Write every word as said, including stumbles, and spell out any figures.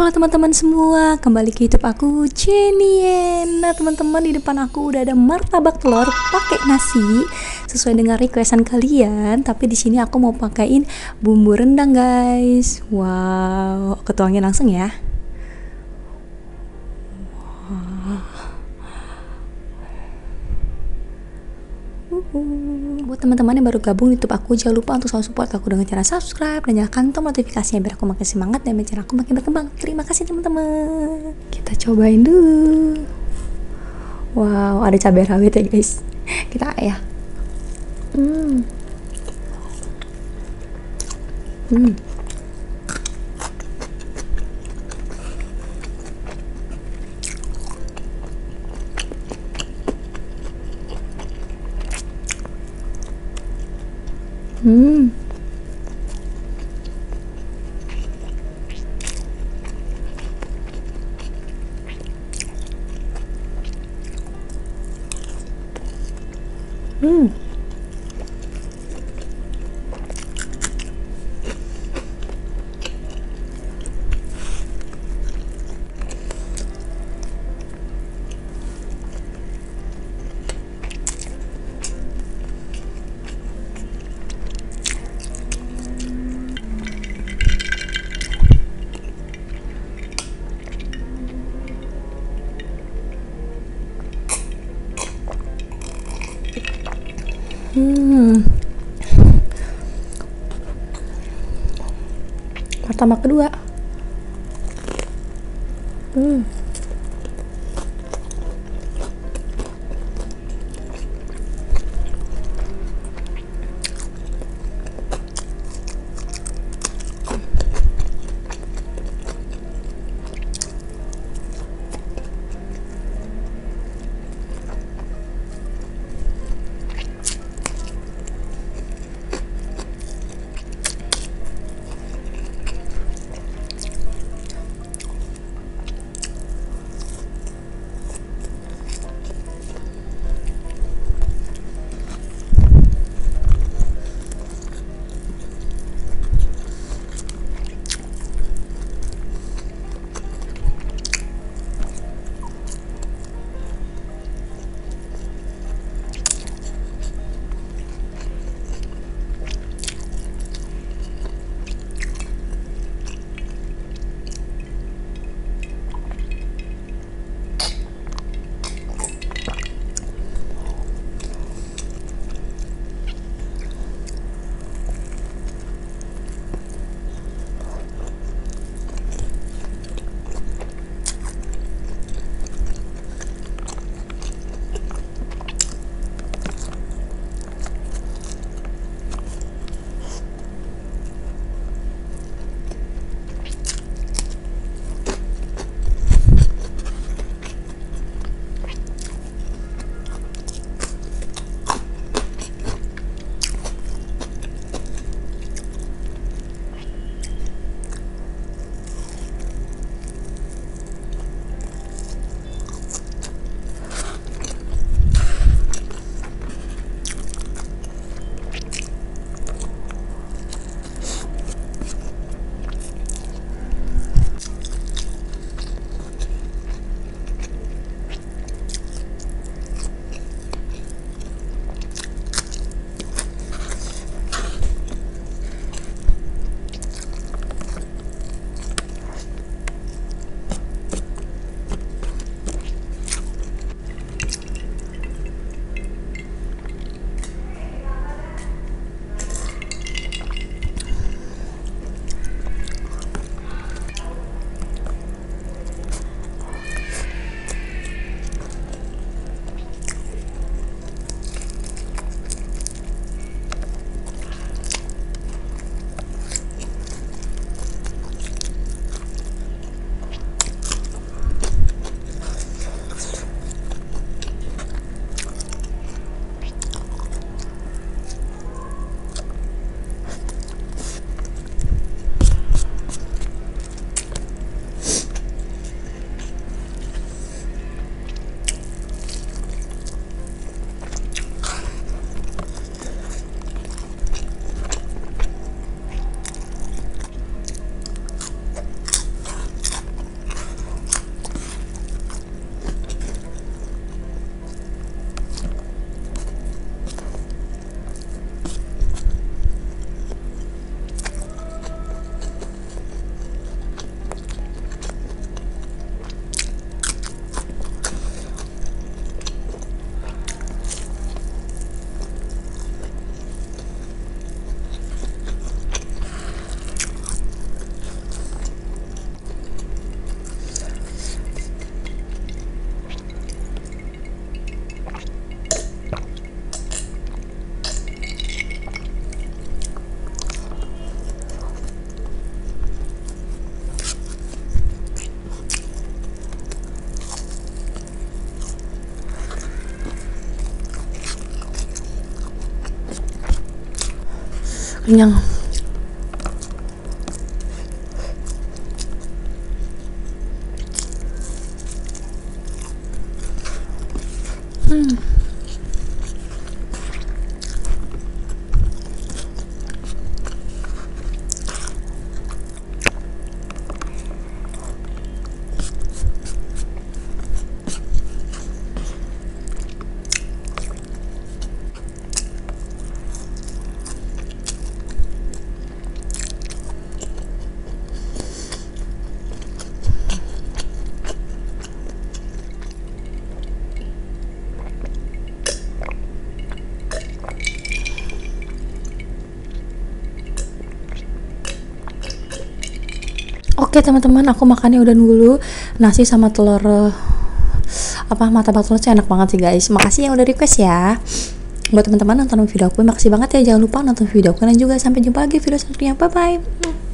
Halo teman-teman semua, kembali ke YouTube aku Jenien. Nah teman-teman, di depan aku udah ada martabak telur pakai nasi sesuai dengan requestan kalian. Tapi di sini aku mau pakaiin bumbu rendang guys. Wow, aku tuangin langsung ya. Buat teman-teman yang baru gabung di YouTube aku, jangan lupa untuk selalu support aku dengan cara subscribe dan nyalakan tombol notifikasinya biar aku makin semangat dan biar aku makin berkembang. Terima kasih teman-teman. Kita cobain dulu. Wow, ada cabai rawit ya guys. Kita ya. Hmm. Hmm. Hmm. Hmm. Hmm. Martabak kedua. Hmm. Kenyang. Hmm. Oke teman-teman, aku makannya udah dulu, nasi sama telur uh, apa martabak telur enak banget sih guys. Makasih yang udah request ya. Buat teman-teman nonton video aku, makasih banget ya. Jangan lupa nonton video aku dan juga sampai jumpa lagi video selanjutnya. Bye bye.